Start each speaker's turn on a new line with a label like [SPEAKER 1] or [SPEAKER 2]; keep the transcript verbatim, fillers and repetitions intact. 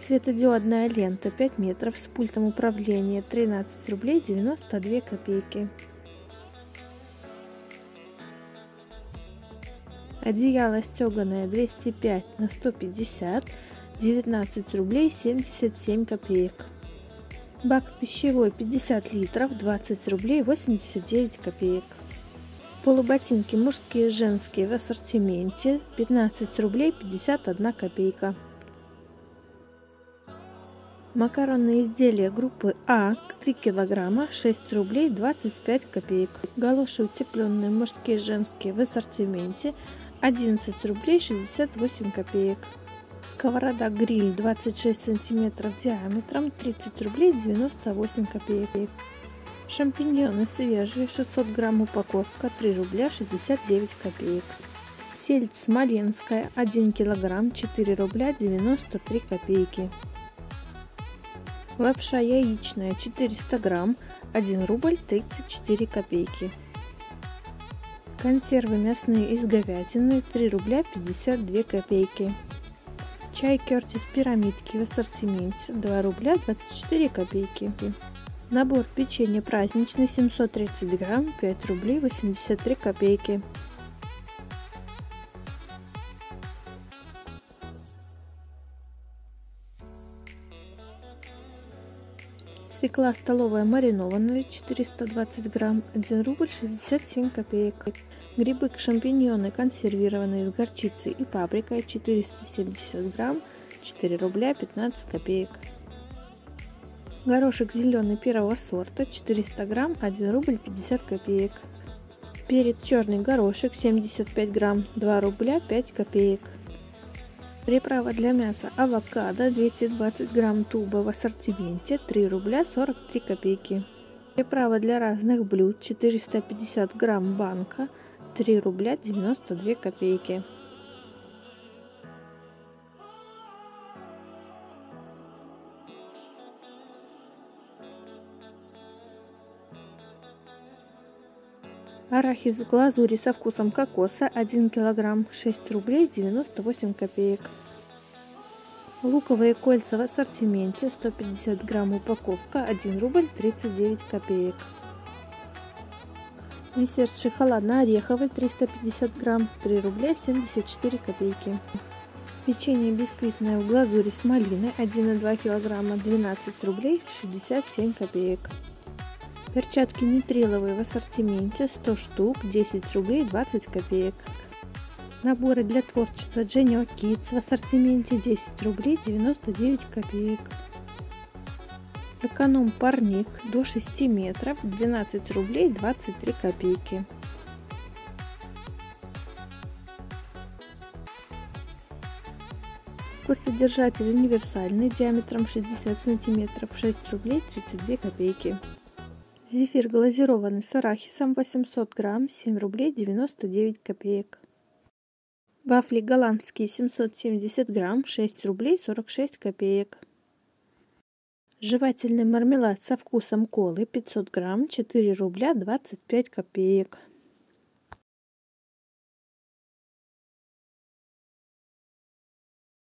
[SPEAKER 1] Светодиодная лента пять метров с пультом управления тринадцать рублей девяносто две копейки. Одеяло стеганое двести пять на сто пятьдесят девятнадцать рублей семьдесят семь копеек. Бак пищевой пятьдесят литров двадцать рублей восемьдесят девять копеек. Полуботинки мужские и женские в ассортименте пятнадцать рублей пятьдесят одна копейка. Макаронные изделия группы А три килограмма шесть рублей двадцать пять копеек. Галоши утепленные мужские и женские в ассортименте одиннадцать рублей шестьдесят восемь копеек. Сковорода гриль двадцать шесть сантиметров диаметром тридцать рублей девяносто восемь копеек. Шампиньоны свежие шестьсот грамм упаковка три рубля шестьдесят девять копеек. Сельдь смоленская один килограмм четыре рубля девяносто три копейки. Лапша яичная четыреста грамм один рубль тридцать четыре копейки. Консервы мясные из говядины три рубля пятьдесят две копейки. Чай Кертис пирамидки в ассортименте два рубля двадцать четыре копейки. Набор печенья праздничный семьсот тридцать грамм пять рублей восемьдесят три копейки. Свекла столовая маринованная четыреста двадцать грамм один рубль шестьдесят семь копеек. Грибы шампиньоны консервированные с горчицей и паприкой четыреста семьдесят грамм четыре рубля пятнадцать копеек. Горошек зеленый первого сорта четыреста грамм один рубль пятьдесят копеек. Перец черный горошек семьдесят пять грамм два рубля пять копеек. Приправа для мяса авокадо двести двадцать грамм туба в ассортименте три рубля сорок три копейки. Приправа для разных блюд четыреста пятьдесят грамм банка три рубля девяносто две копейки. Арахис в глазури со вкусом кокоса один килограмм шесть рублей девяносто восемь копеек. Луковые кольца в ассортименте сто пятьдесят грамм упаковка один рубль тридцать девять копеек. Десерт шоколадно-ореховый триста пятьдесят грамм три рубля семьдесят четыре копейки. Печенье бисквитное в глазури с малиной один и два килограмма двенадцать рублей шестьдесят семь копеек. Перчатки нитриловые в ассортименте сто штук десять рублей двадцать копеек. Наборы для творчества Jenny Kids в ассортименте десять рублей девяносто девять копеек. Эконом парник до шести метров двенадцать рублей двадцать три копейки. Вкусодержатель универсальный диаметром шестьдесят сантиметров шесть рублей тридцать две копейки. Зефир глазированный с арахисом восемьсот грамм семь рублей девяносто девять копеек. Вафли голландские семьсот семьдесят грамм шесть рублей сорок шесть копеек. Жевательный мармелад со вкусом колы пятьсот грамм четыре рубля двадцать пять копеек.